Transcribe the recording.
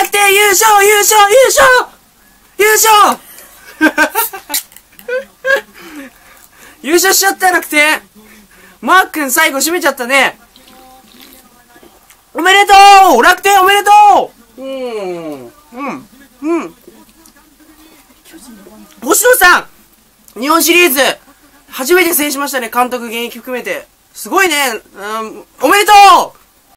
楽天優勝優勝優勝優勝優勝しちゃったよ、楽天。マー君最後締めちゃったね。おめでとう楽天おめでとう星野さん日本シリーズ初めて制しましたね、監督現役含めて。すごいね。おめでとう